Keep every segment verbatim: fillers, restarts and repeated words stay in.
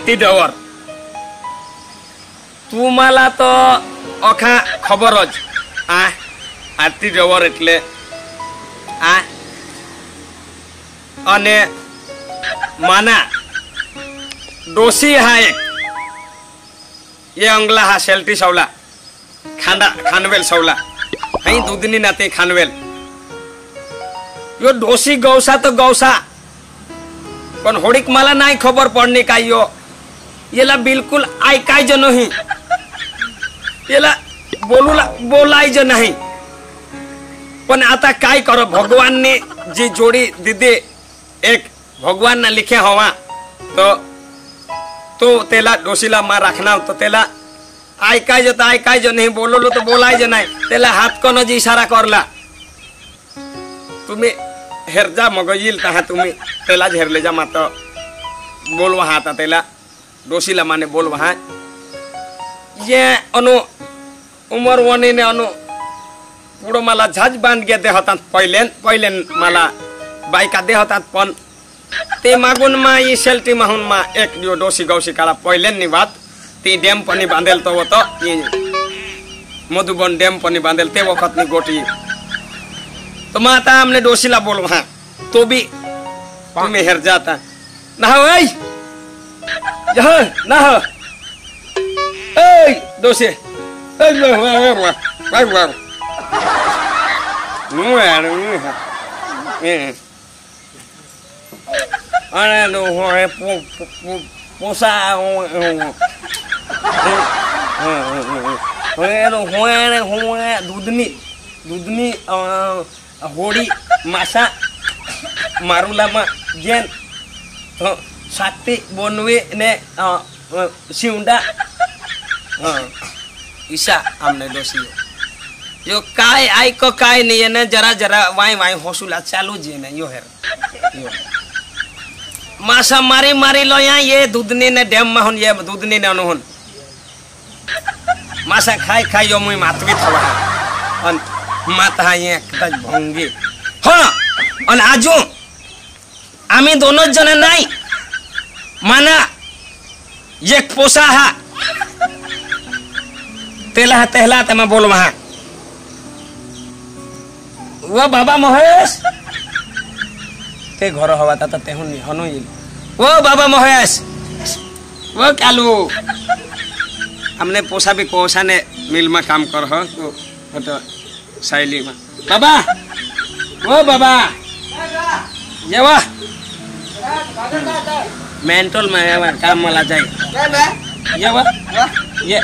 आरती डवर तुम्हाला तो अखा खबरज आ आरती डवर एटले आ अने माना डोसी हा एक ये अंगला हा सेल्टी सवला खांडा खानवेल सवला हई दूधनी नाते खानवेल यो डोसी गौसा तो गौसा पण होड़ीक मला नाही खबर पडणे काय यो येला बिलकुल ऐकाय जो नाही येला बोलूला बोलाय जो नाही पण आता काय करो भगवान ने जी जोड़ी दीदी एक भगवान ना लिखे हवा तो तो तेला डोसीला मार रखना तो तेला ऐकाय जो तो ऐकाय जो नहीं बोलो तो बोलाय जो नहीं तेला हाथ को जी इशारा करला तुम्ही हेरजा मगईल तहा तुम्ही तेला हेरले जा मात बोल वहा आता तेला डोसीला माने बोल वहा ये अनु उमर वनी ने अनु पुढं मला झाज बांध घे दे होतात पहिलेन पहिलेन मला बायका दे होतात पण ते मागून मा ई सेल्टी माहून मा एक दिवस डोसी गौसी काला पहिलेन नि बात ती डॅम पनि बांधेल तो होतो मधुबन डॅम पनि बांधेल ते वखत नि गोटी तो मा आता हमने डोसीला बोल वहा तो भी तुम्हें हेर जाता ना हो ऐ जह ना हो ऐ डोसी ऐ वाह वाह वाह वाह Nuera, nuera. Eh. Ahora no joe po po posa o. Pero joe joe दूधनी दूधनी होड़ी मासा मारुला मा जेन तो साती बोनवे ने सिउंडा ईसा हमने दोसी यो काय आई को काय नहीं है ना जरा जरा वाई वाई हौसला चालू जी ना यो है यो मासा मारी मारी लो यहाँ ये दूधनी ने डैम में हुन ये दूधनी ने अनुहन मासा खाई खाई यो मुई मातवी थवा अन माता ये कदाच भंगी हाँ अन आजू आमी दोनों जने नहीं माना ये पोसा हा तेला तेला ते मैं बोल वहाँ वो बाबा महेश ते घर हवा ता ते हुनी हनु वो बाबा महेश वो कालू हमने पोसा भी पोसा ने मिल में काम कर हो तो तो शैली में बाबा वो बाबा ये वो मेंटल में है काम वाला जाए ये वो ये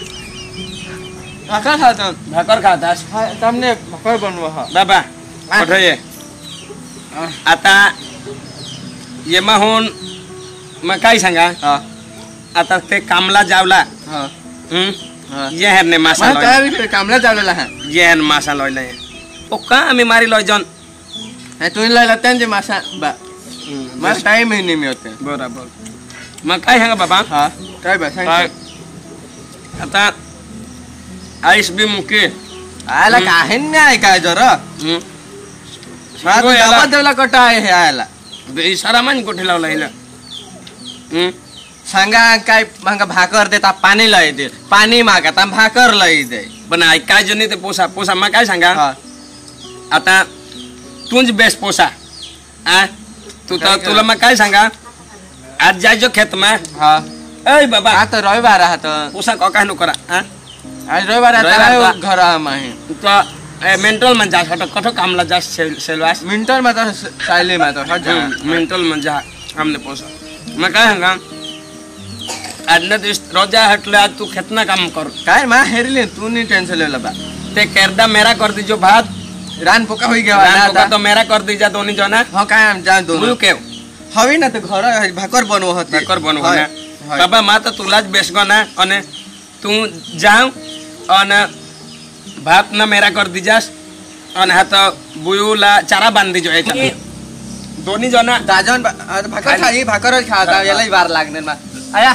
भाकर खाता भाकर खाता तुमने भाकर बनवा हा बाबा उठाइए आता ये माहून मैं काय सांगा आता ते कामला जावला हम्म ये है ने मासा लय काय कामला जावला है ये है मासा लय लय ओ का आम्ही मारी लय जन है तू लय लतन जे मासा बा मास टाइम ही नहीं होते बराबर मैं काय सांगा बाबा हां काय बा सांग आता आइस भी मुके आला काहे नाही काय जरा हम्म सात डबा देवला कटा आहे आला बे सारा मन कोठे लावला हिला हम्म सांगा काय मांगा भाकर देता पाणी लय दे पाणी मागता भाकर लय दे पण आई काय जनी ते पोसा पोसा मा काय सांगा आता तुंज बेस पोसा आ तू तर तुला मा काय सांगा आज जायजो खेत में हां ए बाबा आता रविवार आहे तो पोसा का काय नु करा हां आज रविवार आता घर आमाही तो मेंटल में जा हट कठो कामला जा सेलवास मेंटल में तो साइले में तो हट मेंटल में जा हमने पोसा मैं काय हंगा आदने दिस रोजा हटले आज तू कितना काम कर काय मां हेरले तू नहीं टेंशन ले लबा ते केरदा मेरा कर दी जो भात रान पोका होई गया रान पोका तो मेरा कर दी जा दोनी जना हां काय हम जान दोनों के हवी ना तो घर भाकर बनव होती भाकर बनव ना बाबा मा तो तुलाज बेसगो ना अने तू जाऊ अने भात ना मेरा कर दीजास अने हाथ बुयुला चारा बांध दीजो एक दोनी जना दाजन भाकर खाई भाकर खाता याला बार लागने मा आया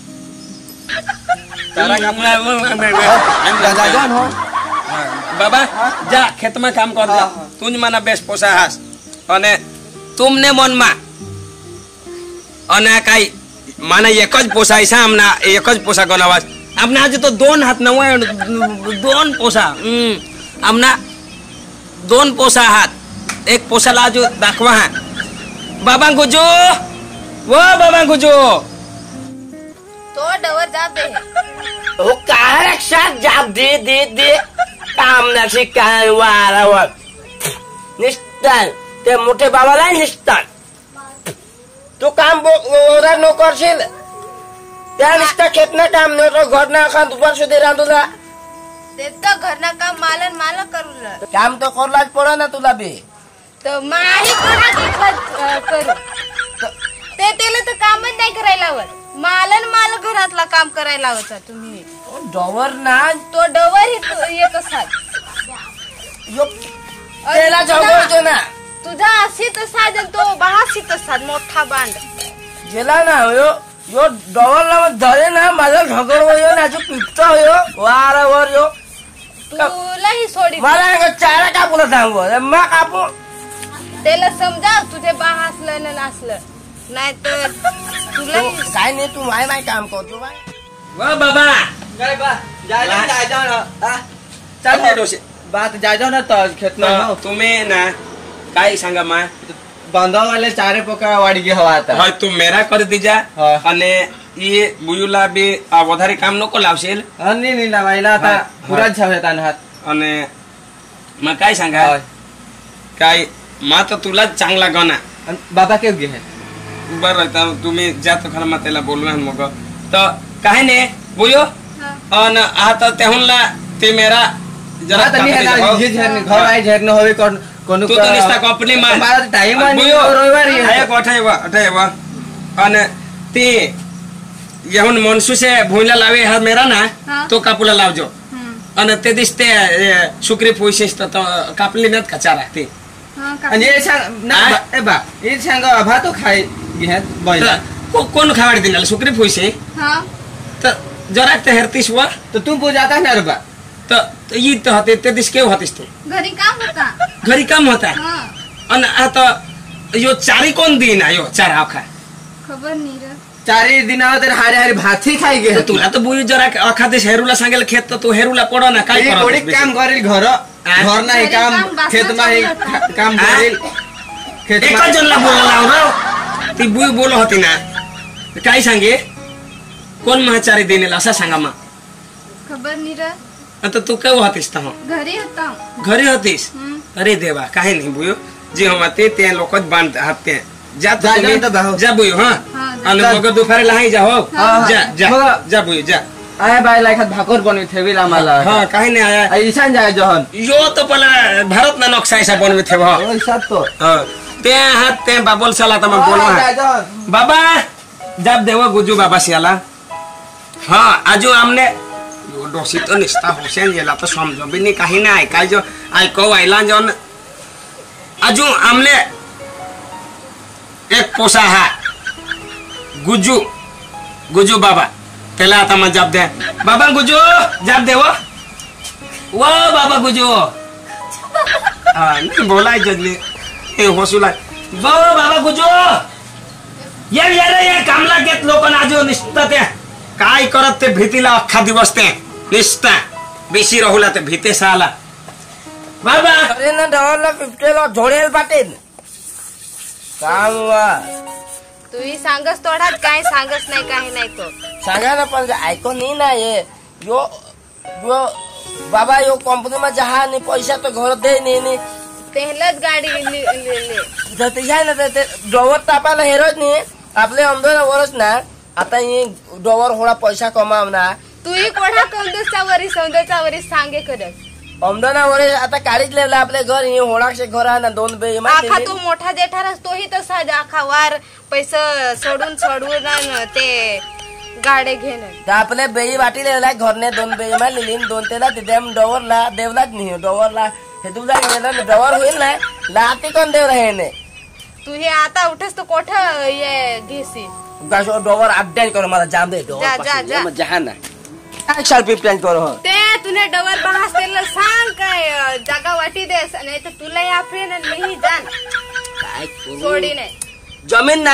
तारा काम दाजन हो बाबा जा खेत में काम कर जा तुझ माना बेस पोसा हास अने तुमने मन मा अने काई माना एकच पोसा ऐसा आमना एकच पोसा गनावास आमना आज तो दोन हात नवा दोन पोसा आमना दोन पोसा हात एक पोसा लाजो दाखवा हा बाबा गुजो वो बाबा गुजो तो डवर जाब दे ओ काय रक्षा जाब दे दे दे काम नक्षी काय वारावर निष्ठान ते मोठे बाबाला निष्ठान तू काम ओरा नो करशील त्या निष्ठा खेतना काम नो तो घरना खान दुपार सुधी रांधूला ते तो घरना काम मालन माल करूला काम तो करलाच पडा ना तुला बी तो माही कोणा करू ते तेला तर कामच नाही करायला हवं मालन माल घरातला काम करायला हवं तुम्ही डोवर ना तो डवर येत असाल यो तेला जवळचो ना तुझा अशी तसा तो बहाशी तसा मोठा बांध गेला ना यो यो डोवरला धरे ना माझा झगड होयो ना जो पित्ता होयो वारावर यो तुलाही सोडी मला चारा कापूला सांगू मग कापू त्याला समजाव तुझे बाह असलं ना नसलं नाही तर तुला काय नाही तू माय माय काम करतो बाय वा बाबा काय बा जाय जाय जाय जाय ना चल डोसे बात जाय जाय ना तो खेत ना तुम्ही ना काय सांगा मा बांधा वाले चारे पका वाडी गे हवा आता हाय तू मेरा कर दीजा हाँ. आणि ये बुयुला बी वधारे काम नको लावशील आणि नाही लावायला आता हाँ. पुरा छावत हात आणि मग काय सांगा होय. काय मा तर तुला चांगला गणा आणि बाबा केव गे बरं तर तुम्ही जा तो खरं मग त्याला बोलवा मग तर काय नाही बुयो आणि आता त्याहूनला ते मेरा जरा आता मी ताकदीचा है ना भाव. ये झरने घर आहे झरने होवे कोण कोण तू तो निस्ता कंपनी मा माझा टाइम आहे बुयो रविवार आहे आहे कोठे वा अठे वा आणि ते येऊन मनसू से भोईला लावे हा मेरा ना हाँ. तो कापूला लावजो आणि ते दिसते शुक्री पोशिस तर कापली नात कचारा ते आणि हे सांग ना आ? ए बा हे सांग अभा तो खाय घे बैला तर को- कोण खावाड दिनाल शुक्री पोशे तर जरा ते हरतीस वा तर तू पूजाता ना रे बा तर तर ई तर होते ते दिस केव होतीस ते घरी काम होता घरी काम होता आणि आता यो चारी कोण दिन यो चार आखा खबर नाही रे चारी दिनावर तर हारे हारे भात ही खाई गे तर तुला तर बोई जरा अखादेश हेरूला सांगेल खेत तर तू हेरूला पडो ना काय हे करत कोणी आहेस काम करेल घर घर नाही घरी काम काम, बासना खेत नाही चालू होता. काम आ? करेल खेत एका जनला बोलायला लाव ना ती बुई बोल होती ना काय सांगे कोण महाचारी देनेल असा सांगा मग खबर नाही रे आता तू केव्हा होतीस तर घरी होता घरी होतीस अरे देवा काय नाही बुयो जे हम ते ते लोकच बांध हात ते जा तू जा, तुम्ही जा, जा, भाऊ. जा बुयो हा हाँ, आणि जा. मग दुपारी लहाई जा हो हाँ. जा जा मग- जा बुयो जा आय बाय लायखात भाकर बनवी ठेवील आम्हाला हा काही नाही आया आ, ईशान जाय जहन यो तो पहिला भारत ना नक्शा ऐसा बनवे थे भाऊ ईशात तो हाँ, ते हात ते बाबोल साला तर मग आ, बोलवा जाय जहन बाबा जब देवा गुजू बाबा सियाला हाँ आजो हमने यो डोसी तो निस्ता हुसैन येला तो समझो भी नहीं कहीं ना ऐकाय जो ऐको आइला जो आजो हमने एक पोसा है गुजू गुजू बाबा तेला आता मग जब दे बाबा गुजू जब दे वो वो बाबा गुजू हाँ नहीं बोला जजनी ए होसुला वो बाबा गुजू ये ये रे ये कामला घेत लोक आजो निसता ते काय करत ते भीतीला अख्खा दिवस ते निसता बेसी राहुला ते भीते साला बाबा अरे ना डवरला पिपटेला झोडेल पाटील काम वा तूही सांगस तोडात काय सांगस नाही काही नाही तो सांगा ना पण ऐको नाही ना ये यो यो बाबा यो कंपनी में जहा नहीं पैसा तो घर दे नहीं नहीं तेलच गाडी ले ले तर ते आहे ना ते डोवर तापायला हेरत नाही आपले आमदार वरच ना आता हे डोवर होळा पैसा कमाव ना तूही कोणा कौंदसचा वरी सौंदर्याचा वरी सांगे करत आमदार वर आता काढीच लेवला आपले घर हे होळाक्षे घर आहे ना दोन बे आखा तो मोठा जेठारस तोही तसा आखा वार पैसा सोडून सोडून अन ते गाडे घेणं आपले बेई वाटी लेवला घरने दोन बेई मा लिलीन दोन तेला तिथे डोवरला देवलाच नाही डोवरला हे तुझा गेला डोवर होईल ना लाती कोण देव राहे ने तू हे आता उठस तो कोठ ये घेसी गाशो डोवर अपडेट करो मला जाम दे डोवर जा, जा, जा. मग जहा ना काय साल पिपलाइन करो ते तुने डबल बहास तेला सांग काय जागा वाटी देस नाही तर तुला या फ्रेंड मीही जाण काय करू? सोडी नाही जमीन ना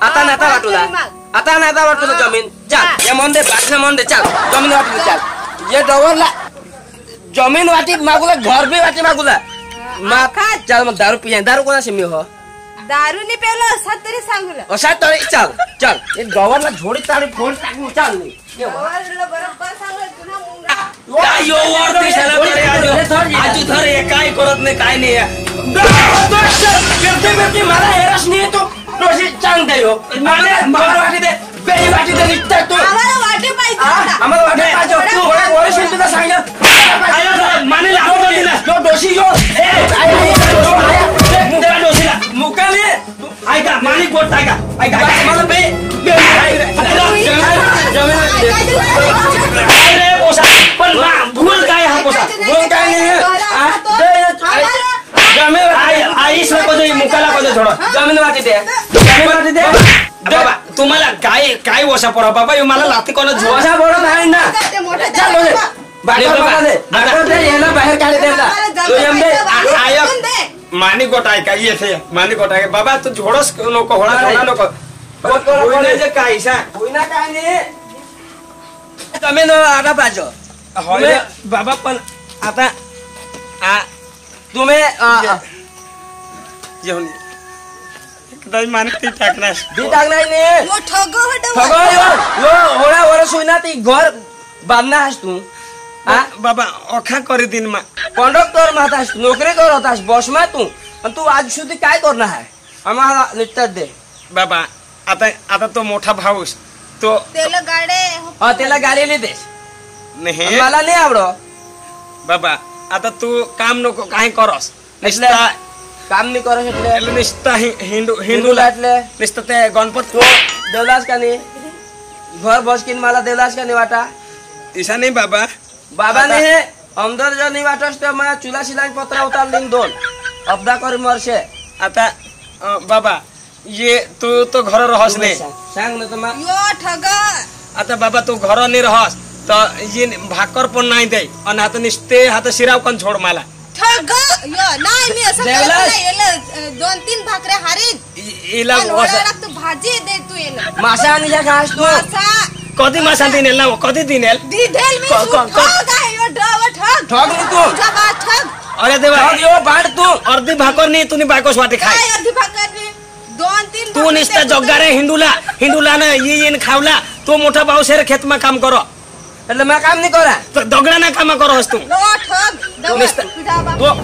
आता नाता वाटूला आता नाता वाटूला जमीन चल ये मन दे बाटले मन दे चल जमीन वाटूला चल ये डवरला जमीन वाटी मागूला घर भी वाटी मागूला मा चल मग दारू पिया दारू कोणाशी मी हो दारू नाही पेलो असं तरी सांगलं असा तरी चल चल ये डवरला झोडी ताडी फोन टाकू चल डवरला बरोबर सांगलं तुला मुंगा काय यो वरती शाला तरी आजू आजू धर हे काय करत नाही काय नाही करते करते मला हेरस नाही तो रोजी चांग दे हो माने मार वाटी दे बेई वाटी दे निघता तू आम्हाला वाटे पाहिजे आम्हाला वाटे पाहिजे तू ओळख ओळख तुला सांगितलं माने लावून दिला यो दोषी यो ए मुका डोसीला मुकाले ऐका मालिक बोट ऐका ऐका मला बे अरे पोसा पण भूल काय हा पोसा भूल काय नाही जमीन आई आई से को मुकाला को छोड़ो जमीन वाटी दे जमीन वाटी दे बाबा तुम्हाला काय काय वसा पडा बाबा यो मला लाती कोण झोसा वसा बोलत नाही ना चल रे बाकर बाबा दे बाकर दे याला बाहेर काढ देला तो यम दे आयक मानी गोट ऐका येथे मानी गोट ऐका बाबा तू झोडस नको होळा होळा नको होईना जे काय सा होईना काय नाही जमीन आडा पाहिजे होय बाबा पण आता आ तुम्ही जेवण एकदा मानती टाकणार दी टाकणार नाही वो ठग हट ठगो यो यो होळा वर्ष होईना ती घर बांधना आहेस तू बाबा अखा करी दिन मा कंडक्टर में होता नौकरी कर होता बस में तू तू आज सुधी काय करना है आम्हाला निश्चित दे बाबा आता आता तो मोठा भाऊस तो तेल गाडे हा त्याला गाडी देस नाही मला नाही आवडो बाबा आता तू काम नको काय करस निस्ता काम नाही करू शकले निस्ता हिंदू हिंदू हिंदू लाटले निस्ता ते गणपत देवलास का नाही घर बसकिन मला देवलास का नाही वाटा ऐसा नहीं बाबा बाबा ने अंदर जो नहीं वाटस तो मैं चूल्हा सिलाई पत्र उतार लिंग दोन अपदा कर मरसे आता बाबा ये तू तो घर रहस नहीं सांग ना तुम्हा यो ठग आता बाबा तू घर नहीं रहस तो ये भाकर पण नाही दे आणि आता निस्ते हात शिराव पण छोड मला ठग यो नाही मी असं देवलास. करत नाही याला दोन तीन भाकऱ्या हारीन इला पण वडाला तू भाजी दे तू याला मासा आणि जा घास तू मासा कधी मासा दिनेल ना कधी दिनेल दिधेल मी क- क- क- ठग आहे यो ड्रायव्हर ठग ठग नाही तू तुझा बा ठग अरे देवा ठग यो बांध तू अर्धी भाकर नाही तुम्ही बायकोस वाटे खाय काय अर्धी भाकरी दोन तीन तू भाकरी निस्ता दे तू जग्गा रे हिंदूला हिंदूला ना ये येन खावला तो मोठा भाऊ शेर खेत में काम करो એટલે मैं काम नहीं करा तो दगड़ा ना काम करो हस तू यो ठग दवा निस्ता- तुझा बा तो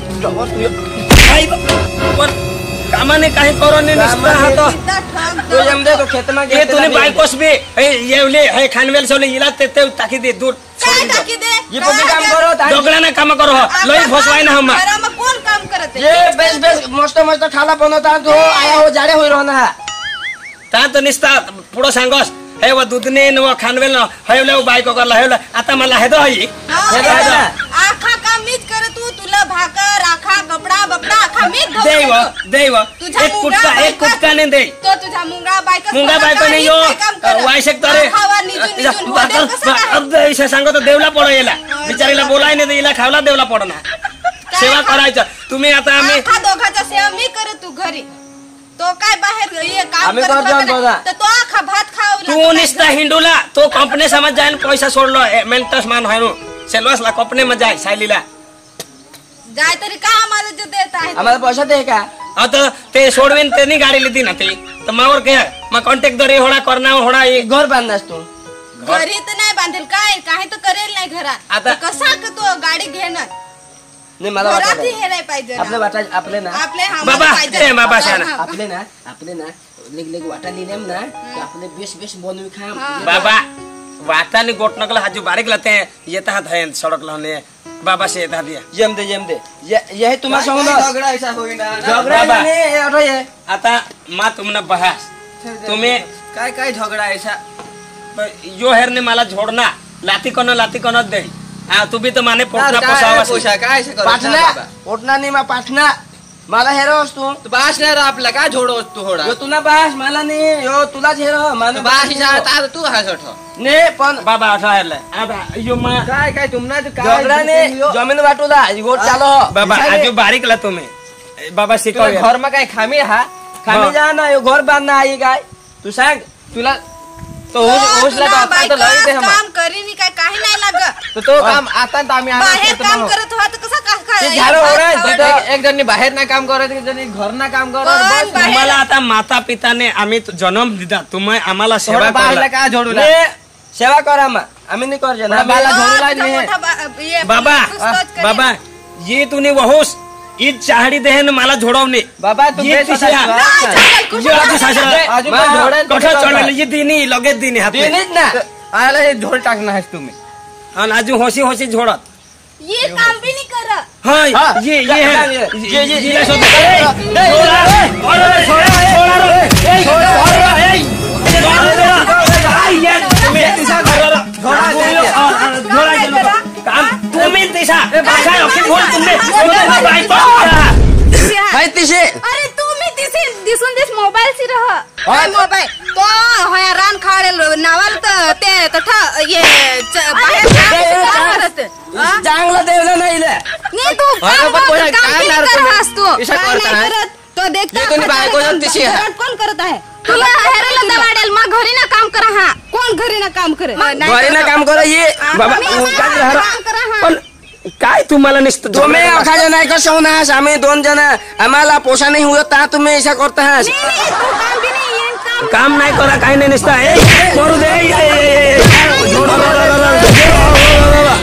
भाई पण कामाने काही करो नाही निस्ता हा तो कितना ठग तो जम दे तो खेत में ये तूने बायकोस बी हे येवले हे खानवेल सोले इला ते ते टाकी दे दूध काय टाकी दे ये पण काम करो दगड़ा ना काम करो लई फसवाय ना हम घरामध्ये कोण काम करत ये बेस बेस मस्त मस्त खाना बनवता तो आया हो जाडे होई रहना है ता तो निस्ता पुढं सांगस हे व दूधने न व खानवेल न हेवले बायको करला हेवले आता मला हे दो ही हे बघ ना. आखा काम मीच कर तू तुला भाकर आखा कपडा बपडा आखा मीच धुतो. देव देव तुझा एक मुंगा कुटका एक बायका- कुटका ने दे तो तुझा मुंगा बायका मुंगा बायको नाही यो वायशक तरे खावा निजून निजून होते कसं काय? अब ऐसा सांगो तो देवला पडो याला बिचारीला बोलाय नाही दे, हिला खावला देवला पडो ना सेवा करायचं तुम्ही आता आम्ही आखा दोघाचा सेवा मी करत तू घरी तो काय बाहेर ये काम आम्ही करत करतो होता बघा. ना, तर तो आखा भात खाऊ तू निस्ता हिंडूला तो कंपनी समज जाय पैसा सोडलो मेंटस मान हायनो सेल्वासला कंपनी में जाय सायलीला जाय तरी का आम्हाला जे देत आहे आम्हाला पैसा दे का आता ते सोडवेन त्यांनी गाडी लिहिली ना ते तर मावर काय मग कॉन्टॅक्ट दरे होडा करना होडा ये घर बांधनास तू घरी तर नाही बांधेल काय काय तर करेल नाही घरात आता- तर कसा का तो गाडी घेणार नाही मला घरात वाटत हे नाही पाहिजे ना. आपले वाटा आपले ना आपले आम्हाला बाबा, पाहिजे. ए, बाबा, शाना. हा. आपले ना आपले ना लेग लेग वाटा लिहिलेम ना की आपले बेस बेस बनवी खा हा. बाबा वातानी गोट नकला हाजू बारीक लाते हैं ये तहा धयन सड़क लाने बाबा से था दिया जेम दे जेम दे ये यही तुम्हा सांगलो झगडा ऐसा होईना झगडा बाबा. नाही हे अरे ये आता मा तुमने बहास तुम्ही काय काय झगडा ऐसा यो हेरने मला झोडना लाती कोण लाती कोण दे हा तू भी तो माने पोटना काय पोसावा पोषा काय ऐसा करू पाठना ओटना नाही मा पाठना मला हेरोस तू तू बास नाही रा आपला काय झोडोस तू होडा यो तुला बास मला नाही यो तुलाच हेरो मला बास जा तू हा सोठ ने पण बाबा असा हेरले आता यो मा काय काय तुमना तू काय झगडा ने जमीन वाटूला गोट चालो बाबा आजू बारीक ला तुम्ही बाबा शिकव घर में काय खामी हा खामी जा ना यो घर बांधना आई काय तू सांग तुला तो होशला तुला आता तर लई दे बायका काम करी नाही काय काही नाही लागत तर तो काम आता तर आम्ही बाहेर काम करत होत कसं काय ते काय झालं ओरड एक जणी बाहेर ना काम करत एक जणी घर ना काम करत पण बस बाहेर- तुम्हाला आता माता पिताने आम्ही जन्म दिला तुम्ही आम्हाला सेवा थोडं बाहेरला केला का जोडूला सेवा करा मा आम्ही नाही करजे ना बाला जोडूला मोठा- नाही मोठा बा- ये बाबा पुस्तक करेल. बाबा ये तुम्ही वहोस ई चाहडी देहन मला झोडवणे बाबा तू ये बेस तिसऱ्या- असा नाही, श्वास चालेल, ना. कुठं ये आधी नाही. सासरा- आजू मा- पण जोडेल कठा तिकडं चढलेलं, बघा. ये दिनी लगेच दिनी हात तिनीच ना आला हे झोड टाकणार आहेस तुम्ही आणि अजून होशी होशी झोडत ये काम भी नहीं कर हाय हा, ये ये जा- है जा- ये- ये ये- ये ये- शोध- ये- ए, ये- छोड़ा, ये- अरे, छोड़ा, छोड़ा रे, ए, छोड़ा, छोड़ा, ए, छोड़ा रे, आई, ये, तुम्ही तिसा घोडा- घोडा बोललो, हा, हा, घोडा गेलो तो. काम तुम्ही तिसा काय अखिल बोल तुम्ही तुम्ही बायको करा. हाय तिशे अरे तुम्ही तिथे दिसून दिस मोबाईल सी रह काय मोबाईल तो होया रान खाडेल नावाल तर ते तठा ये च- बाहेर काम करत हा? चांगला देवला नाही ले नाही तू अरे काम पण कोणी काम काय किती करत करत तुम्ही? असतो इशा काय करत नाही आहे? करत तो देखता ये कोणी बायको जण तिशी आहे. घरात कोण करत आहे तुला हेरायला दवाडेल मग घरी ना काम करा हा कोण घरी ना काम करे घरी ना काम करा ये बाबा काय राहणार? काम करा हा पण काय तुम्हाला नुसतं तुम्ही झोडलं अखा जण आहे कसं होणार आम्ही दोन जण आम्हाला पोषा नाही होत ता तुम्ही ऐसा करता है नाही, नाही, तू काम भी नाही येईन काम काम नाही करा काही नाही नुसतं ए, करू दे ए, ए, ए, ए, झोडा, झोडा, झोडा,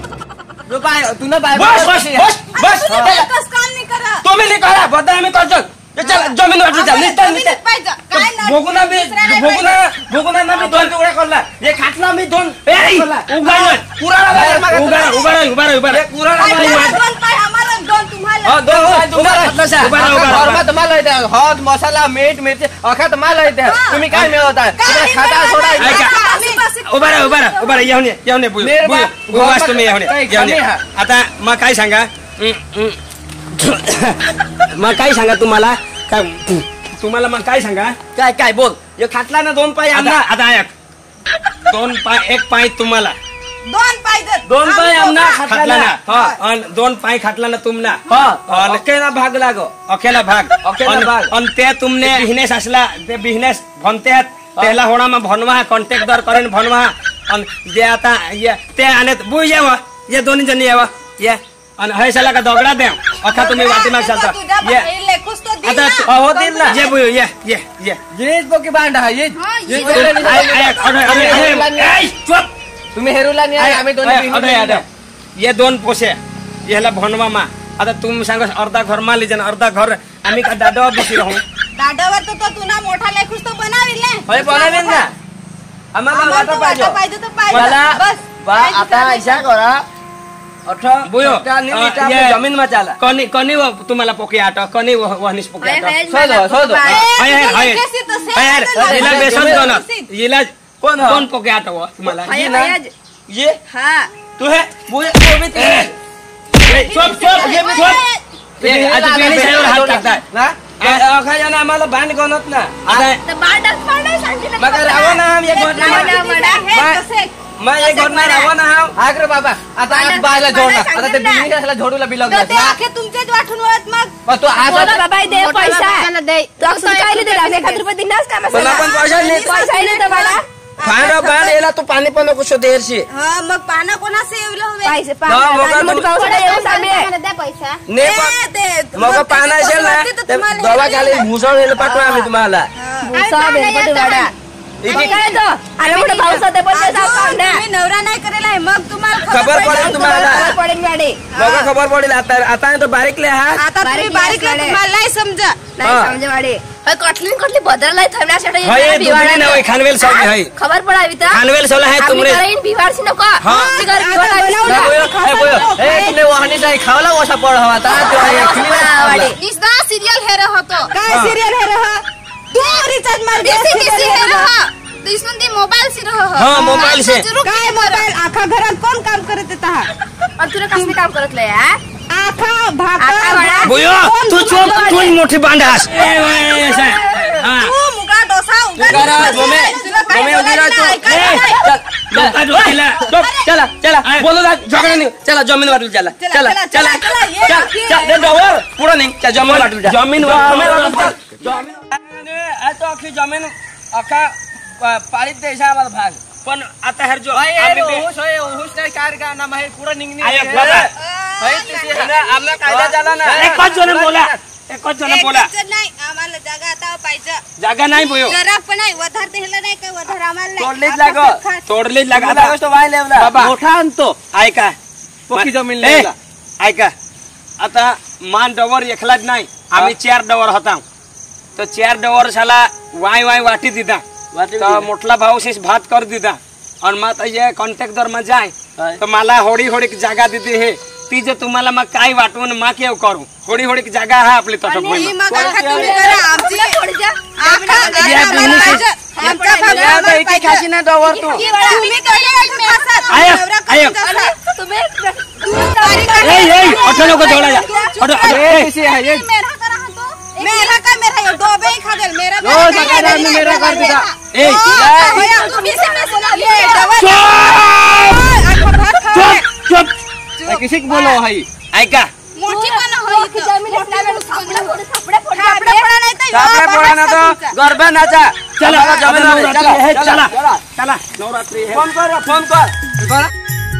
झोडा. तुला बाय बस बस बस बस तुम्ही एकच काम नाही करा तुम्ही नाही करा बद्दल आम्ही करतो चल जमीन वाटली चल निघता तुम्ही निघता नाही पाहिजे काय नाही भोगुना मी भोगुना भोगुना ना मी दोन तुकडे करला हे खाटला मी दोन ए, उभा राह. पुराणा उभा राह, उभा राह, उभा राह, उभा राह. पुराणा आम्हाला दोन पाय आम्हाला दोन तुम्हाला हो दोन पाय तुम्हाला उभा राहा, उभा राहा. घरमा तुम्हाला येते हळद मसाला मीठ मिरची अखा तुम्हाला येते तुम्ही काय मिळवता तुम्ही खाता सोडा ऐका. उभा राहा, उभा राहा, उभा राहा. येऊन ये, येऊन ये, बुयो, मेरे बुयो. बा- बुवास तुम्ही येऊन ये, काही येऊन ये. कमी हा. आता मग काय सांगा हं, हं. मग काय सांगा तुम्हाला काय तुम्हाला मग काय सांगा काय काय बोल हे खाटला ना दोन पाय आता आमना आता ऐक दोन पाय एक पाय तुम्हाला दोन पाहिजे दोन पाय आमना खाटला खाटला ना ना हा आणि दोन पाय खाटला ना तुमना हा आणि ओके ना भाग लागो अकेला भाग अकेला आणि- भाग. आणि ते तुमने बिझनेस असला ते बिझनेस भनते त्याला होणा मग भनवा कॉन्टॅक्टदार करेन भनवा आणि जे आता ये ते आणि बुई यावं ये दोन्ही जणी यावं ये आणि हे साला का दगडा द्या अखा तुम्ही वाटी माग चालता ये आता हो दिल ना ये बुयो ये ये ये येच बोकी बांधा हा येच हा, येच ये. बोकी ऐक, ऐक, अरे, अरे, अरे, ऐ, चुप. तुम्ही हेरूला नाही ऐक, आम्ही दोन अरे, अरे, अरे. ये दोन पोसे याला भनवा मा आता तुम्ही सांगा अर्धा घर मा लिजन अर्धा घर आम्ही का दादा बिशी राहू दादावर तर तो तुला मोठा लेखूस तो बनावील ना होय बनावेन ना आम्हाला आम्हाला वाटा तो पाहिजे वाटा पाहिजे तर पाहिजे. मला बस. बा पाहिजे आता तर ऐसा करा अठरा बुयो सट्टा नी मीठा अ, आपल्या ये- जमीन मा चाला कनी कनी व तुम्हाला पोके आटा कनी व वहनिस पोके आटा सोदो सोदो ए, हाय हाय तुझ्या हाय लेखेसी तर सेम हाय, आहे ना. हिला बेसन तुम्ही- दोन हिला कोण हा? कोण पोके आटा व तुम्हाला हाय, ये ना हाय. ये हा तू है बुयो तो भी ए, ए, चुप चुप ये चुप ये आज बिनी साहेब हात टाकताय ना अखा जाना आम्हाला बांध गणत ना आता तर बांडच पाडाय सांगितलं मग राहो ना हम ये घटना मडा, मडा, हे मा- कसे? मग ये घटना राहो ना हम आग्र बाबा आता आज बांधा- बायला जोडला बांधा आता ते सांगितलं. बिजली कशाला झोडूला तर बिलवलं ते आखे तुमचेच वाटून वळत मग मग तू आज बोला बाबा दे मोठ्याला पैसा बाबाला दे. तो असं काय नाही दिला एक हजार रुपये दिनास का मला पण पैसा नाही पैसा नाही तर बाळा फांड बांध याला तू पाणी पण नको शोध देरशी हा मग पाना कोणासे येवलं हवे पैसे हा, मग पाणी मोठी पावसाळा येऊ सांगे द्या पैसा ने ते- ते- मग मग पान त्याचे असेल ना पैसे वाटते तर ते तुम्हाला दवा हे खाली नाही. भुसळ हेल पाठवू आम्ही तुम्हाला हा. भुसा बेलपटी वाडा इथे- काय तो अरे मोठं पाऊस होते पण ते साफ अजून ना तुम्ही नवरा नाही करेल आहे मग तुम्हाला खबर पडेल पडेल. तुम्हाला. खबर पडेल गाडी बघा खबर पडेल आता आता तो बारीक ले हा आता तुम्ही बारीक बारीक नाही तुम्हाला नाही समजा नाही हा. समजे वाडे कटली कटली बदललाय थांबण्यासाठी हाय दुबळी ना होय खानवेल साहेब हाय खबर पडावी तर खानवेल सोला है तुमरे बिवारशी नको हा. बिगर आता बिवार आवीस बनवलं. नको. ए बोयो ए तुले वाहनी जाई खावला वसा पड हवा आता तो आहे वाडे. निस्दा सिरियल हे होतो काय सिरियल हे रहा तू रिचार्ज मार दे देसी serial देसी हे हे रहा. रहा दिसून ती मोबाईल सी रह हा, मोबाईल से. काय मोबाईल आखा घरात कोण काम करत येत हा आणि तुला कसं काम करत लय हा? आखा आखा भाकर वडा. बुयो तू चुप तू मोठी बांधास ए वय, ऐसा. हा तू मुगा डोसा उगा करा, डोसा. गोमे. तुला काय गोमे उभी राहा तू. ऐकायला ए, नाही. चल लोका डोकीला. चल चला चला आहे. बोलो ना झगडा नाही चला जमीन वाटू चला चला, चला चला, चला चला, ये, चल ये. चल दे जवळ पुढे नाही त्या जमीन वाटू जा जमीन जमीन वाटू. वाटू जा. जमीन अरे तो अख्खी जमीन अका पाळीत द्यायचा आम्हाला भाग पण आता हर जो भाई आम्ही बे- होश होय होश नाही कार का ना माहिती पुढं निघणे आयो, बाबा. आमला कायदा झाला ना एकच जण बोला एकच जण बोला एकच नाही आम्हाला जागा आता पाहिजे जागा नाही बोयो जरा पण नाही वधार दिलं नाही काय वधार आम्हाला नाही. तोडलीच आपण लागो. खात. तोडलीच लागा तुला गोष्ट वाय लेवला बाबा. मोठा आणतो ऐका पक्की जमीन ए, लेवला ऐका आता मान डवर एकलाच नाही आम्ही चार डवर होता तर चार डवर शाला वाय वाय वाटी दिदा तर मोठला भाऊ शेष भात कर दिदा और मग ये कॉन्टॅक्टर मध्ये जाय तर मला होडी होडी जागा देते हे ती जे तुम्हाला मग काय वाटून मग केव करू होडी होडी जागा हा आपली तसं ही मग आखा तुम्ही करा आमची आखा या आम्हाला बिझनेस पाहिजे. आमचा भाग या आम्हाला तर इथे पाहिजे. खाशी ना डोवर तू तुम्ही कधी खासात? आयो, नवरा आयो. करून जासा. तुम्ही ए ए ऑटो नको जोड़ा जा ऑटो ऑटो ए कैसी है ये मेरा करा हा तो. मेरा काय मेरा ये डोबे ही खा देल मेरा रो जगह में मेरा कर दिया ए तुम्ही से मैं सुना ये डबल चुप आखा भात खा चुप चुप किसी को बोलो भाई ऐका मोठी पण होई की जमीन असल्यावर सापडे फोड सापडे फोड थापडे पडा नाही तर सापडे पोळा ना तो गरबा नाचा चला आम्हाला जमीन आता मध्ये, नवरात्री है चला, चला चला नवरात्री है फोन कर फोन कर कर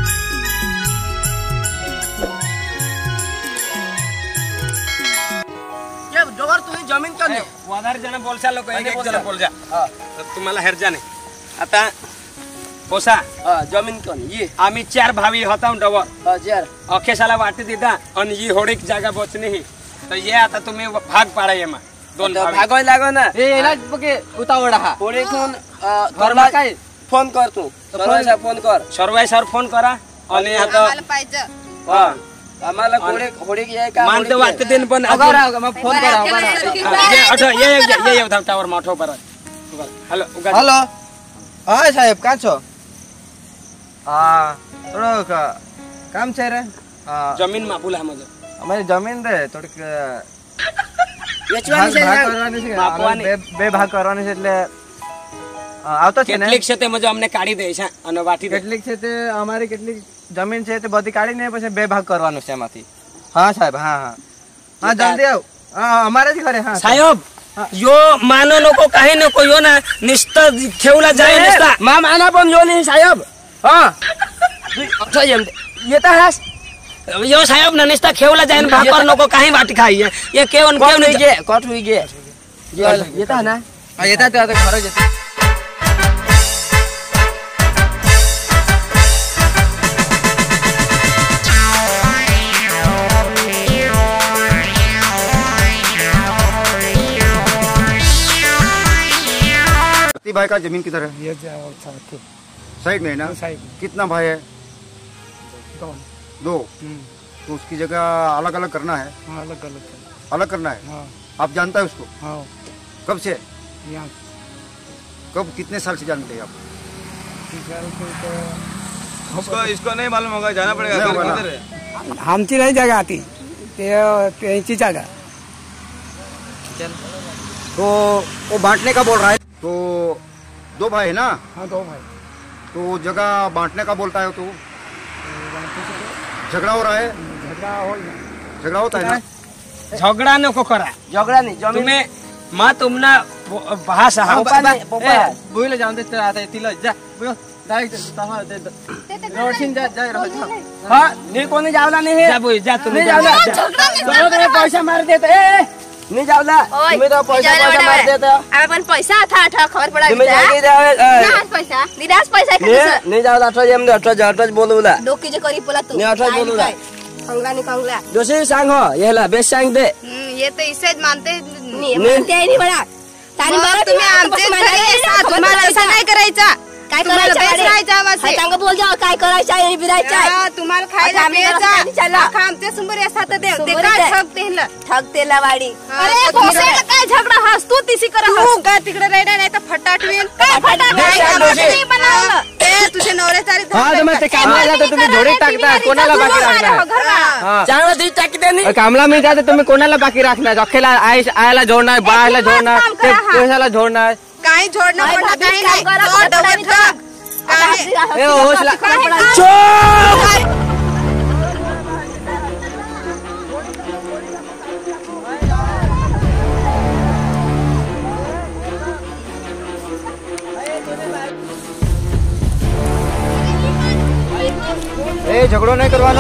ये जोवर तुम्ही जमीन कर दे वधार जण बोलसा लोक एक एक जण बोल जा तर तुम्हाला हेर जाणे आता पोसा हां जमीन कर ये आम्ही चार भावी होता डवर हां जर अखेशाला वाटी दिदा आणि ही होडीक जागा बोचणी ही तर ये आता तुम्ही भाग पाडा ये मा दोन भावी भागोय लागो ना ए इलाज बके उतावडा हा पुढे कोण घरला काय फोन कर तू सरवायचा फोन कर सर्वाय सर फोन करा आणि आता आम्हाला पाहिजे हां आम्हाला कोडे होडे याय का मानते वाटते दिन पण अगर मग फोन करा अगर ये ऑटो ये ये ये ये टावर मोठो पर हेलो हेलो हाय साहेब का छो હા થોડોક કામ છે રે જમીન માપુલા મજો અમારી જમીન રે થોડીક વેચવાની છે ભાગ કરવાની છે માપવાની બે બે ભાગ કરવાની છે એટલે આવતો છે ને કેટલીક છે તે મજો અમને કાઢી દે છે અને વાટી દે કેટલીક છે તે અમારી કેટલીક જમીન છે તે બધી કાઢીને પછી બે ભાગ કરવાનું છે એમાંથી હા સાહેબ હા હા હા જલ્દી આવ હા અમારે જ ઘરે હા સાહેબ यो मानो नको काही नको यो ना निस्त ठेवला जाय निस्ता मा माना पण जो नाही साहेब हा अच्छा येता हास यो साहेब ना निस्ता ठेवला जाय ना भाकर नको काही वाटी खाई ये केवन केवन कोण गे कोट हुई गे येता ना हा येता ते आता खरं येते भाई का जमीन किधर है? ये साइड में है ना? साइड। कितना भाई है? दो। दो। तो उसकी जगह अलग अलग करना है? हाँ, अलग अलग अलग करना है? हाँ। आप जानता है उसको? हाँ। कब से? यहाँ। कब कितने साल से जानते हैं आप? उसको इसको नहीं मालूम होगा, जाना पड़ेगा। आमची नहीं जगह आती त्यांची जगह। तो वो बांटने का बोल रहा है। तो दो भाई है ना? हाँ दो भाई। तो जगह बांटने का बोलता है तो झगड़ा हो रहा है? झगड़ा हो झगड़ा होता है ना? झगड़ा नको करा झगड़ा नहीं जमीन तुम्ही मा तुमना भाषा हा बोईले जाऊन दे आता तिला जा बोल डायरेक्ट तहा दे रोडशीन जा जा रहो हां नी कोणी जावला नाही हे जा बोई जा तुम्ही नहीं जावला चलो तुम्ही पैसा मार देते ए नहीं जावला तुम्ही तो पैसा पैसा मार देते आम्ही पण पैसा था आठा खबर पडा तुम्ही जागे जावे निराश पैसा निराश पैसा नहीं नहीं जावला अठरा जेम अठरा अठरा बोलूला डोकी जे करी पोला तू नहीं अठरा बोलूला कंगला नि कंगला जोशी सांग हो येला बेस सांग दे ये तो इसे मानते नाही म्हणते नाही बडा तारी मग तुम्ही आमचे म्हणाले तुम्हाला असं नाही करायचा काय तुम्हाला करायचं बेसायचं आम्हाला. सांग बोल जा काय करायचं आहे बिरायचं आहे हा, तुम्हाला खायला आता आम्ही प्यायचा चला. आखा आमच्या समोर असतात ते ते समोर काय आहे. ठग तेल ठगतेला वाडी अरे भोसडीला काय झगडा हस तू तिसी कर तू का तिकडे रेडा नाही तर फटाटवीन काय फटाटवीन बनवलं ते तुझे नवरे सारी हां तर मग ते कामला जाते तुम्ही जोडी टाकता कोणाला बाकी राखणार हां चांगला दी टाकी देनी कामला मी जाते तुम्ही कोणाला बाकी राखणार अखेला आयला जोडणार बाळाला जोडणार ते पैशाला जोडणार काही झोडणं पडणं काही नाही तो डबल ठग काय ए होशला ये झगड़ो नहीं करवानो।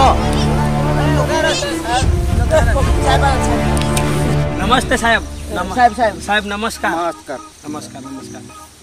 नमस्ते साहब। साहब साहब साहब नमस्कार। नमस्कार नमस्कार नमस्कार।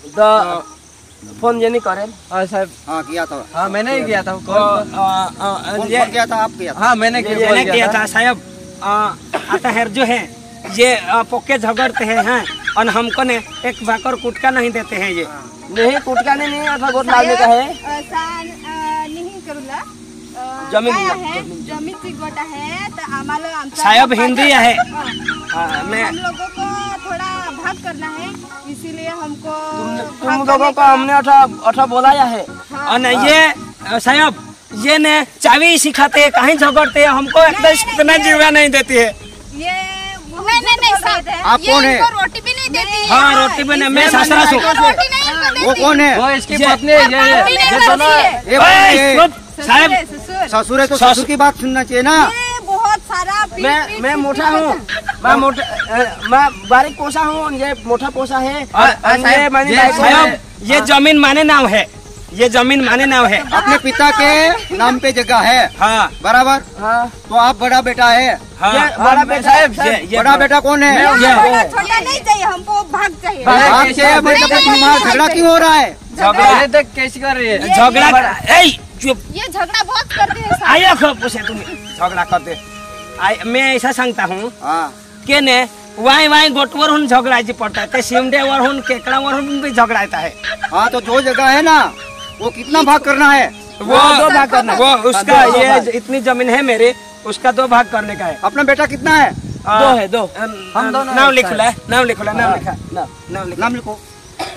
तो फोन ये नहीं करे। हाँ साहब। हाँ किया था। हाँ मैंने ही किया था। तो, आ, आ, कौन ये कौन किया था? आप किया था? हाँ मैंने किया मैंने किया था साहब। आता है जो है ये आ, पोके झगड़ते हैं हैं और हमको ने एक भाकर कुटका नहीं देते हैं। ये नहीं कुटका नहीं नहीं अथा गोट लावले का है नहीं करूला जमीन है जमीन की गोटा है तो आम्हाला आमचा साहब हिंदी है। हाँ, मैं हम लोगों को थोड़ा भाग करना है इसीलिए हमको तुम लोगों को हमने अठा अठा बुलाया है। और ये साहब ये ने चाबी सिखाते हैं कहीं झगड़ते हैं हमको इतना जीवा नहीं देती है। ये नहीं नहीं नहीं साहब आप कौन है? रोटी भी नहीं देती। हाँ रोटी भी नहीं। मैं ससुरा सु रोटी नहीं इनको देती। वो कौन है? वो इसकी पत्नी है। ये ये ये दोनों ये भाई, साहब ससुर ससुर है तो ससुर की बात सुनना चाहिए ना। ये बहुत सारा पीट- मैं पीट- मैं पीट- मोटा पीट- हूँ। मैं मोटा अ, मैं बारीक पोसा हूँ। ये मोटा पोसा है। और- और ये साहब, मानी ये बाइक साहब है। ये जमीन माने नाम है। ये जमीन माने नाम है। अपने पिता के नाम पे जगह है हाँ बराबर। हाँ तो आप बड़ा बेटा है। हाँ ये बड़ा बेटा साहब है। ये ये बड़ा बेटा कौन है? ये ये- बड़ा छोटा नहीं चाहिए हमको भाग चाहिए। आप चाहिए मतलब तुम्हारा झगड़ा क्यों हो रहा है? झगड़ा ये देख कैसी कर रही है। झगड़ा ए चुप ये झगड़ा बहुत करते हैं साहब। आया खो पूछे तुम्हें झगड़ा करते आई मैं ऐसा सांगता हूँ हाँ के ने वाई वाई गोटवर हुन झगड़ायची पड़ता है ते सिमडेवर हुन केकड़ावर हुन भी झगड़ाता है। हाँ तो जो जगह है ना वो कितना भाग करना है? वो दो भाग करना है। वो उसका ये इतनी जमीन है मेरे उसका दो भाग करने का है। अपना बेटा कितना है? दो है दो। हम दोनों नाम लिख ला नाम लिख ला नाम लिखा ना नाम लिख नाम लिखो।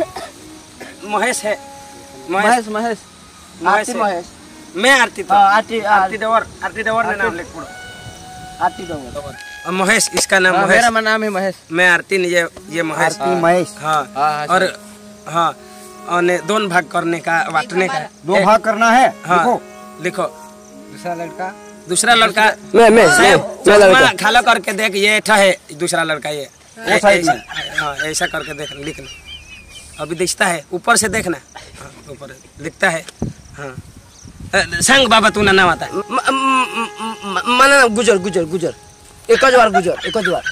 महेश है महेश महेश महेश आरती है। महेश। मैं आरती तो हाँ आरती आरती देवर आरती देवर ने नाम लिख पड़ो। आरती दो। और महेश इसका नाम हाँ, महेश। मेरा नाम है महेश। मैं आरती ने ये ये महेश। आरती महेश। हाँ हाँ, और हाँ और ने दोनों भाग करने का बांटने का दो भाग करना है। हाँ लिखो। लिखो। दूसरा लड़का दूसरा लड़का मैं मैं साहब मैं चश्मा लड़का। खाला करके देख ये ठा है दूसरा लड़का ये वो साइड में। ऐसा- हाँ ऐसा करके देख लिखना अभी दिखता है ऊपर से देखना। हाँ, ऊपर लिखता है। हाँ अ, संग बाबा तू ना नाम आता है। माना गुजर गुजर गुजर एक बार गुजर एक बार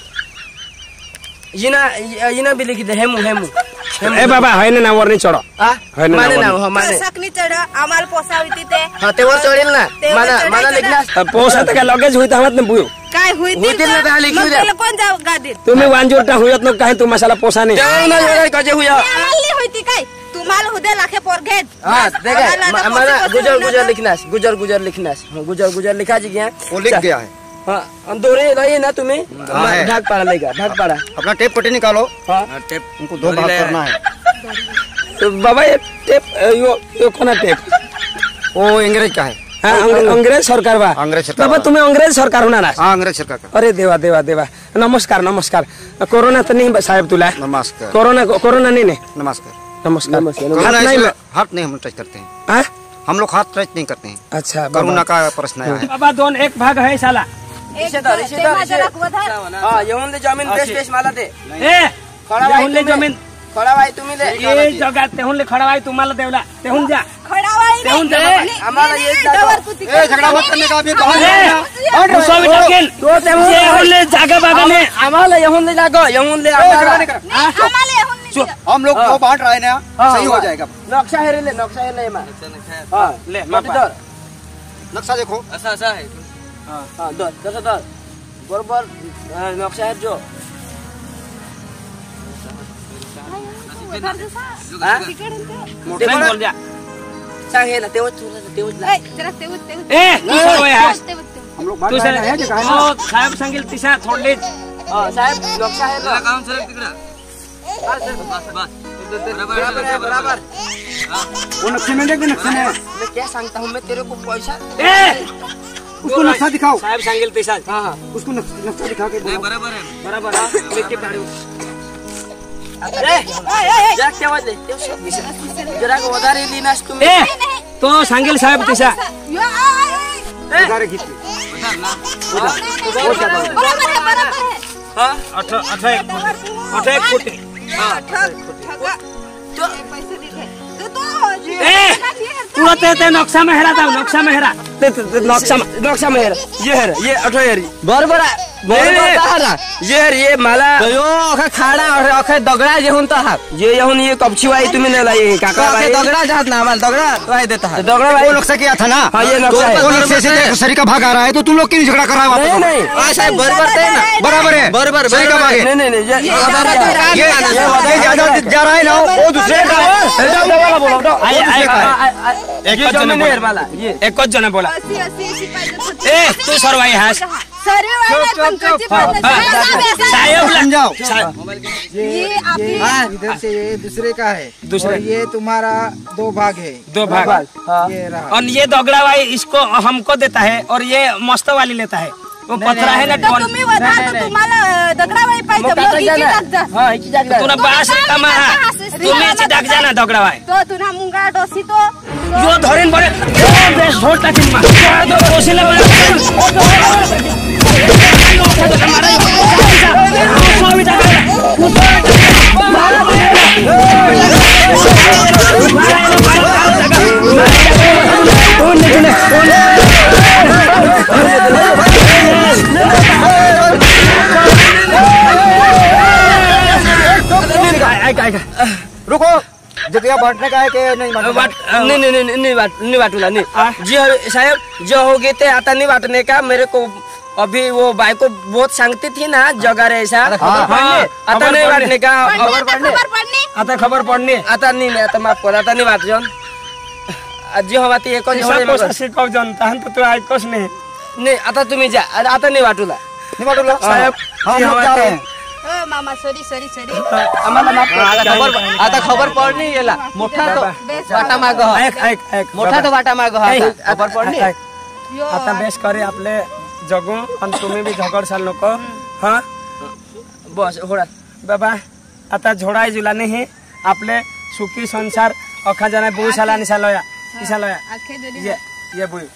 ये ना ये ना भी लिखी दे हेमू हेमू ए बाबा है ना वर नहीं चढ़ो आ है ना माने ना वर हो माने सकनी चढ आम्हाला पोसावती ते हाँ तेवर चढेल ना तेवर माना चढायचं माना ना. लिखला पोसा तर काय लगेच होईत हवत ना बुयो काय होईल ते होतील ना तर. त्या लिखू मग द्या. त्याला कोण जाऊ गादीत तुम्ही वांजोरटा होयत न काय तू मसाला पोसा नाही जाऊ ना जोडे कजे हुया आम्हाला नाही होती काय तुम्हाला उद्या लाखे पोर घेत हाँ बस, देखा आम्हाला आता माना पोसी- गुजर पोसी गुजर होणार लिखना है, गुजर गुजर लिखना है. हाँ, गुजर गुजर लिखा जी गया वो लिख गया है। हाँ हम दोरे रहिए ना तुम्हें हाँ, है। भाग पाड़ा लेगा भाग पाड़ा अपना टेप पट्टी निकालो। हाँ टेप उनको दो भाग करना है। तो बाबा ये टेप यो यो कोना टेप वो अंग्रेज का है। हाँ अंग- अंग्रेज सरकार बा अंग्रेज सरकार बाबा बा. तुम्ही अंग्रेज सरकार होणार ना हाँ अंग्रेज सरकार का। अरे देवा देवा देवा नमस्कार नमस्कार कोरोना तर नाही साहेब तुला नमस्कार कोरोना कोरोना नाही ने नमस्कार। नमस्कार कोरोना हात नाही इसमें हाथ नहीं हम टच करते हैं। हाँ? हम लोग हाथ टच नहीं करते हैं। अच्छा कोरोना बाबा का प्रश्न आया है। बाबा दोन एक भाग है साला एक इसे धर, इसे ते धर, माझ्या इसे. राखवत आहे. हाँ येऊन दे जमीन बेस बेस मला दे ए खड़ा जाऊन ले भाई जमीन खड़ा भाई तुम्ही दे ए जगात तेहून ले खडवाई तुम्हाला देवला तेहून जा खडावाई नाही. तेहून जा नाही, बाबा. नाही, आम्हाला नाही, एक नाही, जागा. डवर कुती ए झगड़ा मत करने का अभी कहा ए मुसोवी टाकेल ये होले जागा बागाने आम्हाला येऊन दे जागो येऊन दे झगड़ा नहीं करना। नाही, आम्हाला येऊन नाही दिलं. हम लोग वो बांट रहे हैं ना सही हो जाएगा। नक्शा हेरे ले नक्शा हेरे ले मा हाँ ले माटी धर नक्शा देखो। हाँ धर तसं धर बरोबर अं, नक्शा हेर जो उधार दिसा. हाँ? तिकडे ते. मोठे बोल जा सांग हे ना तेवढ थोडं तेवढ ए, जरा तेवत, तेवत. ए तू सर यार तेवत, तेवत. हम लोग बांट तू रहे सर हैं जगह है ना। ओ साहेब सांगेल तिसा थोडलीच हाँ साहेब नक्शा हेर ना बराबर है बराबर वो नक्शे में देख नक्शे में मैं क्या सांगता हूँ मैं तेरे को पैसा ए उसको नक्शा दिखाओ। साहेब सांगेल तिसा हाँ हाँ उसको नक्श- नक्शा दिखा के बोलो। बरोबर हा लेके पाडू अरे जरा तेवढ ले तेवढ जरा वधारे लिनास तुम्ही ए तो सांगेल साहेब तिसा यो, आ, आ, आ. उधारे खींच लो। बरोबर आहे, बरोबर आहे. हाँ अठरा अठरा एक अठरा एक फुट ठग, ठगा. पैसे दिले. तो तो, ए! ठगा, तुरंत ते नक्शा में हेरा था नक्शा में हेरा ते नक्शा नक्शा में हेरा ये हेरा ये अठो हेरी बरोबर बरोबर ये हेर ये मला यो अखे खाड़ा और अखे दगड़ा जे हुन ता ये यहुन ये कपची वाई तुम्ही नेला ये काका भाई दगड़ा जहात ना माल दगड़ा वाई देता है दगड़ा भाई वो नक्शा किया था ना हाँ ये नक्शा है वो नक्शे से सरी का भाग आ रहा है तो तुम लोग क्यों झगड़ा कर रहा है वापस? नहीं नहीं हां साहब बरोबर है ना बराबर है बरोबर सही का भाग है। नहीं नहीं नहीं ये ये ये ज्यादा जा रहा है ना वो दूसरे का वाला बोलो आए आए एक जन हेर वाला ये एक जन बोला अस्सी अस्सी ऐसी पाहिजे ए तू सरवाई हास सर्वे वाले पण कच्ची पाहिजे साहेब समझाओ ये आपकी हाँ इधर से ये दूसरे का है दूसरे। और ये तुम्हारा दो भाग है दो भाग ये रहा और ये दोगड़ा भाई इसको हमको देता है और ये मस्त वाली लेता है वो पथरा है ना तर टोन तुम्ही वधा तर तुम्हाला दगडावाई पाहिजे मग इची टाकजा हां इची जागला तूने बास कमा तुम्ही इची दाग जाना दोगड़ा भाई तो तुना मुंगा डोसी तो यो धरेन बरे बेस झोट टाकिन मा तो कोसिला बरे रुको जगह बांटने का है कि नहीं वाट नहीं नहीं नहीं नहीं वाट नहीं वाटूला नहीं जी साहब जो होगी ते आता नहीं वाटने का मेरे को अभी वो भाई को बहुत सांगती थी ना जगह रे ऐसा आता नहीं वाटने का खबर पड़ने खबर पडली आता खबर पड़नी आता नहीं नहीं आता माफ कर आता नहीं वाट जन जी हवाती एक सब शिकव जनता तो तू ऐकोस नाही नहीं आता तुम्ही जा आता नहीं वाटूला नहीं बाटूला साहब हम लोग जा रहे हैं ओ मामा सॉरी सॉरी सॉरी आम्हाला माफ कर आता खबर आता खबर पडनी याला मोठा तो वाटा माग ऐक ऐक ऐक मोठा तो वाटा माग खबर पडनी यो आता बेस करे आपले जगू आणि तुम्ही बी झगडसाल नको हा बस होडा बाबा आता झोडाय जुला नाही आपले सुखी संसार अखा जाना बहु साला निसालया निसालया आखे दोनी ये ये बुई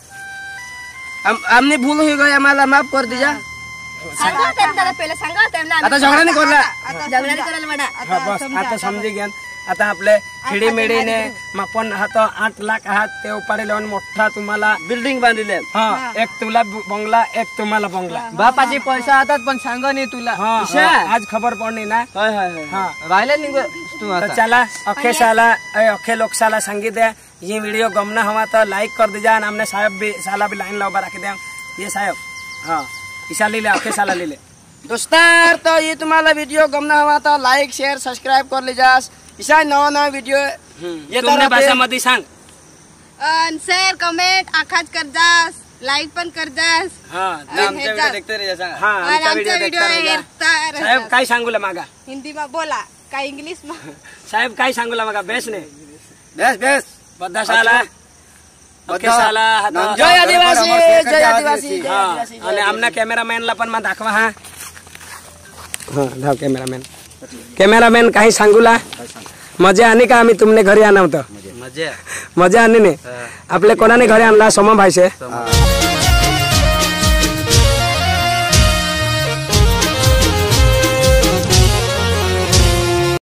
हम हमने भूल हो गई हमारा माफ कर दीजा सांगा त्यांना पहिले सांगा त्यांना आता झगडा नाही करला झगडा नाही करायला म्हणा हा बस आता समजी घ्या आता आपले खिडी मेडीने मापन हात आठ लाख हात ते उपारी लावून मोठा तुम्हाला बिल्डिंग बांधले हा एक तुला बंगला एक तुम्हाला बंगला बापाची पैसा हातात पण सांग नाही तुला हा आज खबर पडली ना हाय हाय हा राहिले निघ तू तो आता चला अखे साला अखे लोक साला संगीत है ये वीडियो गमना हुआ तो लाइक कर दीजा हमने साहब भी साला भी लाइन लाओ रख दे ये साहब हाँ ईसा ले ले अखे साला ले ले दोस्तार तो ये तुम्हाला वीडियो गमना हुआ तो लाइक शेयर सब्सक्राइब कर लीजा ईसा नवा नवा वीडियो ये तुमने भाषा मध्ये सांग अन शेअर कमेंट आखाच कर जास लाईक पण कर जास हाँ आमच्या व्हिडिओ देखते रहिजा सांगा हाँ आणि आमचा आमचा व्हिडिओ व्हिडिओ देखता रहिजा. हेरता साहेब काय सांगूला मागा हिंदी में बोला का इंग्लिश में साहेब काय सांगूला मागा बेस ने बेस बेस बद्दा साला अखे साला हात- जय आदिवासी जय आदिवासी जय हा आदिवासी आणि आमना कॅमेरामॅनला पण मग दाखवा हा हा धाव कॅमेरामॅन कॅमेरामॅन काही सांगूला मजा आली का आम्ही तुमने घरी आणवतो मजा मजा आली ने आपले कोणाने घरी आणला सोमा भाईसे